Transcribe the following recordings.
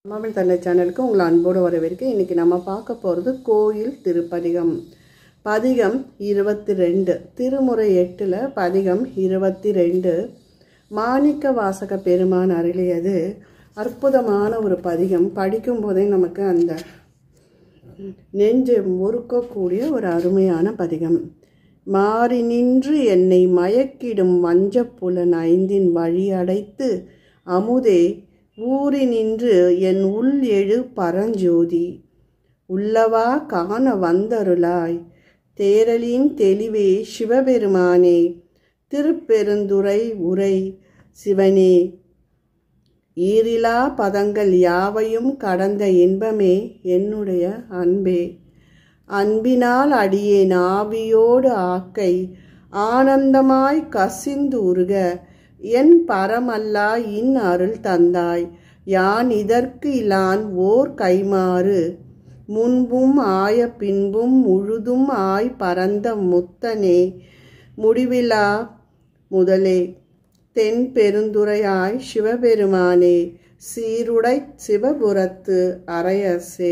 அம்மாவின் தந்தை சேனலுக்கு உங்களை அன்போடு வரவேற்க. இன்றைக்கி நம்ம பார்க்க போகிறது கோயில் திருப்பதிகம். பதிகம் 22, திருமுறை 8ல் பதிகம் 22. மாணிக்க வாசக பெருமான் அருளியது. அற்புதமான ஒரு பதிகம். படிக்கும் போதே நமக்கு அந்த நெஞ்சை முறுக்கக்கூடிய ஒரு அருமையான பதிகம். மாறி நின்று என்னை மயக்கிடும் வஞ்சப்புலன் ஐந்தின் வழி அடைத்து அமுதே ஊறி நின்று என் உள் எழு பரஞ்சோதி உள்ளவா காண வந்தருளாய் தேரலின் தெளிவே சிவபெருமானே திருப்பெருந்துறை உரை சிவனே ஈரிலா பதங்கள் யாவையும் கடந்த இன்பமே என்னுடைய அன்பே அன்பினால் அடியேன் ஆவியோடு ஆக்கை ஆனந்தமாய் கசிந்து உருக என் பரமல்லா இன் அருள் தந்தாய் யான் இதற்கு இலான் ஓர் கைமாறு முன்பும் ஆய பின்பும் முழுதும் ஆய் பரந்த முத்தனே முடிவிலா முதலே தென் பெருந்துரையாய் சிவபெருமானே சீருடை சிவபுரத்து அரையசே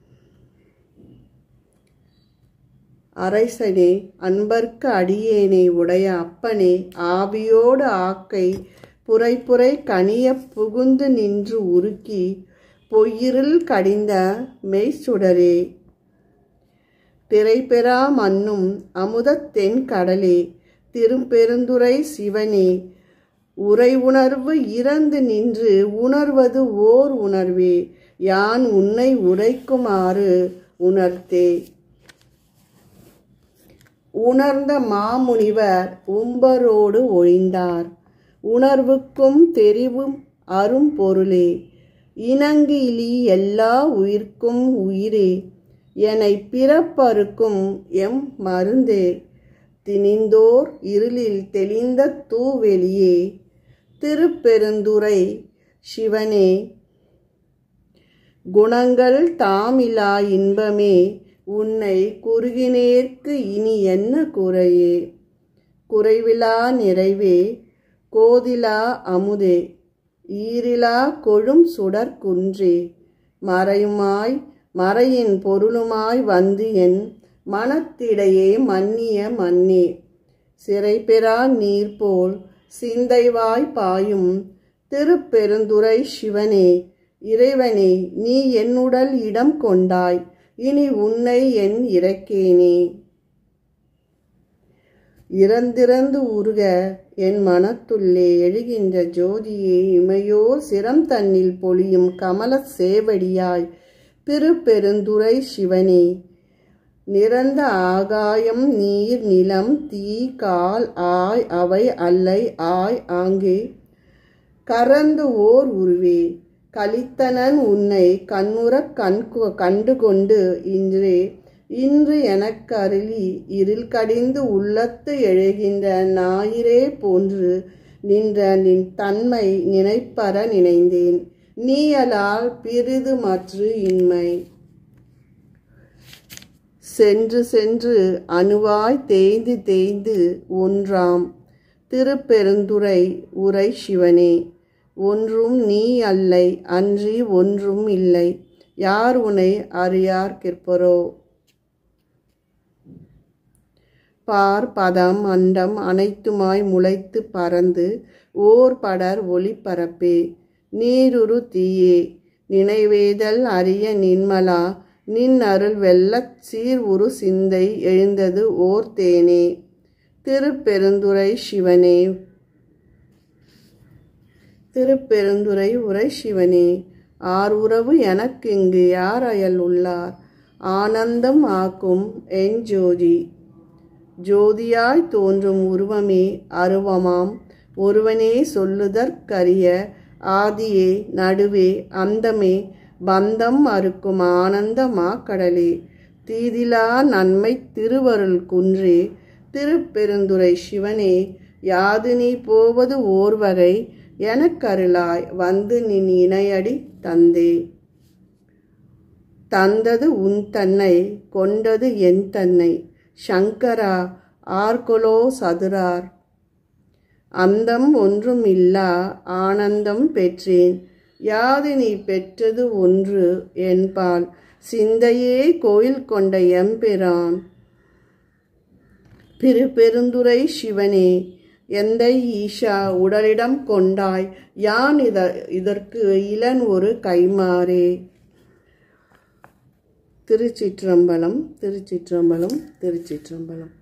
அரைசனே அன்பர்க்கு அடியேனே உடைய அப்பனே ஆவியோடு ஆக்கை புரை புரை கனிய புகுந்து நின்று உருக்கி பொய்யிருள் கடிந்த மெய்சுடரே திரைபெறா மன்னும் அமுதத் தென் கடலே திருப்பெருந்துறை சிவனே உரை உணர்வு இறந்து நின்று உணர்வது ஓர் உணர்வே யான் உன்னை உரைக்குமாறு உணர்த்தே உணர்ந்த மாமுனிவர் உம்பரோடு ஒழிந்தார் உணர்வுக்கும் தெரிவும் அரும்பொருளே இணங்கிலி எல்லா உயிர்க்கும் உயிரே என்னை பிறப்பறுக்கும் எம் மருந்தே திணிந்தோர் இருளில் தெளிந்த தூவெளியே திருப்பெருந்துறை சிவனே குணங்கள் தாமிலா இன்பமே உன்னை குறுகினேற்கு இனி என்ன குறையே குறைவிலா நிறைவே கோதிலா அமுதே ஈரிலா கொழும் சுடற்குன்றே மறையுமாய் மறையின் பொருளுமாய் வந்து என் மனத்திடையே மன்னிய மன்னே சிறைபெறா நீர்போல் சிந்தைவாய் பாயும் திருப்பெருந்துறை சிவனே இறைவனே நீ என்னுடல் இடம் கொண்டாய் இனி உன்னை என் இறைக்கேனே இறந்திறந்து உருக என் மனத்துள்ளே எழுகின்ற ஜோதியே இமையோர் சிரம் தன்னில் பொழியும் கமல சேவடியாய் திருப்பெருந்துறை சிவனே நிறந்த ஆகாயம் நீர் நிலம் தீ கால் ஆய் அவை அல்லை ஆய் ஆங்கே கறந்து ஓர் உருவே கலித்தனன் உன்னை கண்ணுற கண்டுகொண்டு இன்று எனக்கு அருளி இருள் கடிந்து உள்ளத்து எழுகின்ற ஞாயிறே போன்று நின்ற நின் தன்மை நினைப்பற நினைந்தேன் நீயலால் பிரிது மற்று இன்மை சென்று சென்று அணுவாய் தேய்ந்து தேய்ந்து ஒன்றாம் திருப்பெருந்துறை உரை சிவனே ஒன்றும் நீ அல்லை அன்றி ஒன்றும் இல்லை யார் உனை அறியார் கிற்பரோ பார் பதம் அண்டம் அனைத்துமாய் முளைத்து பறந்து ஓர் படர் ஒளி பரப்பே நீருரு தீயே நினைவேதல் அறிய நின்மலா நின் அருள் வெள்ளச் சீர் உரு சிந்தை எழுந்தது ஓர் தேனே திருப்பெருந்துறை சிவனே திருப்பெருந்துறை உரை சிவனே ஆர் உறவு எனக்கிங்கு யார் அயல் உள்ளார் ஆனந்தம் ஆக்கும் என் ஜோதி ஜோதியாய் தோன்றும் உருவமே அருவமாம் ஒருவனே சொல்லுதற்கரிய ஆதியே நடுவே அந்தமே பந்தம் அறுக்கும் ஆனந்த மாக்கடலே தீதிலா நன்மை திருவருள் குன்றே திருப்பெருந்துறை சிவனே யாது நீ போவது ஓர்வகை எனக்கருளாய் வந்து நின் இணையடி தந்தே தந்தது உன் தன்னை கொண்டது என் தன்னை சங்கரா ஆர்கொலோ சதுரார் அந்தம் ஒன்றுமில்லா ஆனந்தம் பெற்றேன் யாது நீ பெற்றது ஒன்று என்பால் சிந்தையே கோயில் கொண்ட எம்பிரான். பெருந்துரை சிவனே, எந்தை ஈஷா உடலிடம் கொண்டாய், யான் இதற்கு இளன் ஒரு கைமாறே. திருச்சிற்றம்பலம், திருச்சிற்றம்பலம், திருச்சிற்றம்பலம்.